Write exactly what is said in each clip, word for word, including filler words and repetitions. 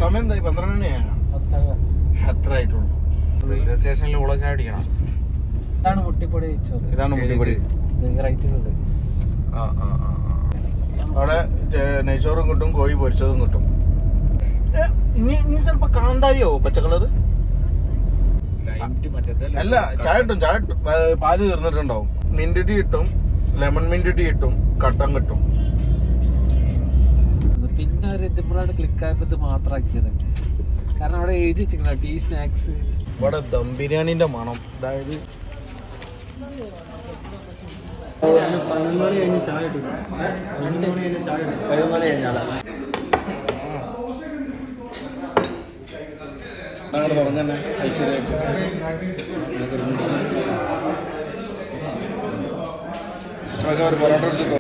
സമയം എന്തായി? പന്ത്രണ്ട് മണിയാണ്. എത്ര ആയിട്ടുള്ളൂ? റെയിൽവേ സ്റ്റേഷനിൽ ഉള്ള ചായ അടിക്കണം. ഇതാണ് മുട്ടിപ്പൊടി ചോറ്. ഇതാണ് മുട്ടിപ്പൊടി. റൈറ്റിലുണ്ട്. ആ ആ ആ അവിടെ നെയ്ച്ചോറും കിട്ടും, കോഴി പൊരിച്ചതും കിട്ടും. ഇനി ഇനി ചിലപ്പോ കാന്താരിയോ പച്ച കളറ്? അല്ല, ചായ കിട്ടും. ചായ പാല് തീർന്നിട്ടുണ്ടാവും. മിന്റ് ടീ കിട്ടും, ലെമൺ മിന്റ് ടീ കിട്ടും, കട്ടൻ കിട്ടും. പിന്നെ ഒരു ഇതിപ്പോഴാണ് ക്ലിക്ക് ആയപ്പോ ഇത് മാത്രമാക്കിയത്. കാരണം അവിടെ എഴുതി വെച്ചിരിക്കണ ടീ സ്നാക്സ്. ഇവിടെ ദം ബിരിയാണിന്റെ മണം. അതായത് പതിനൊന്ന് മണി കഴിഞ്ഞ് ചായ ഇട്ടു. പതിനൊന്ന് മണി കഴിഞ്ഞ് ചായ ഇട്ടു. പതിനൊന്ന് മണി കഴിഞ്ഞാൽ അങ്ങനെ തുടങ്ങന്നെ ഐശ്വര്യമായിട്ട്. ഒരു പൊറോട്ട എടുത്തിട്ടോ.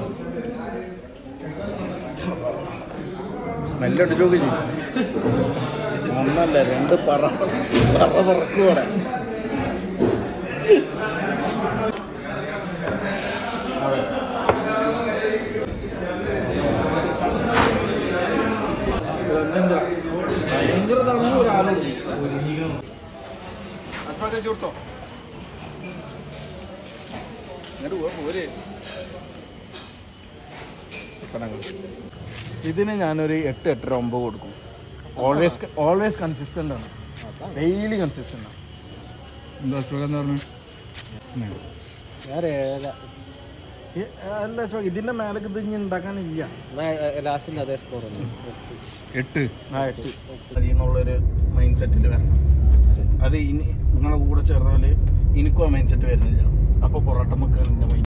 സ്മെല്ലടിച്ചു നോക്കി ചെയ്യും. ഒന്നല്ല രണ്ട് പറ പറ പറക്കൂടെ. ഭയങ്കര തണുപ്പ്. ഒരാളുണ്ട് അപ്പൊക്കെ ചൂട്ടോ. ഇതിന് ഞാനൊരു എട്ട് എട്ടര ഒമ്പത് കൊടുക്കും. ഓൾവേസ് ഓൾവേസ് കൺസിസ്റ്റന്റ് ആണ്. ഡെയിലി കൺസിസ്റ്റന്റ് ആണ്. എന്താ സുഖം പറഞ്ഞു? അല്ല ഷോ, ഇതിന്റെ മേലേക്ക് ഇത് ഇനി ഉണ്ടാക്കാനില്ല. ലാസ്റ്റിൽ അതേ സ്കോർ എട്ട് ആ എട്ട് അതിന്നുള്ളൊരു മൈൻഡ് സെറ്റിൽ വരണം. അത് ഇനി നിങ്ങളെ കൂടെ ചേർന്നാല് എനിക്കും ആ മൈൻഡ് സെറ്റ് വരുന്നില്ല. അപ്പൊ പൊറോട്ട മക്ക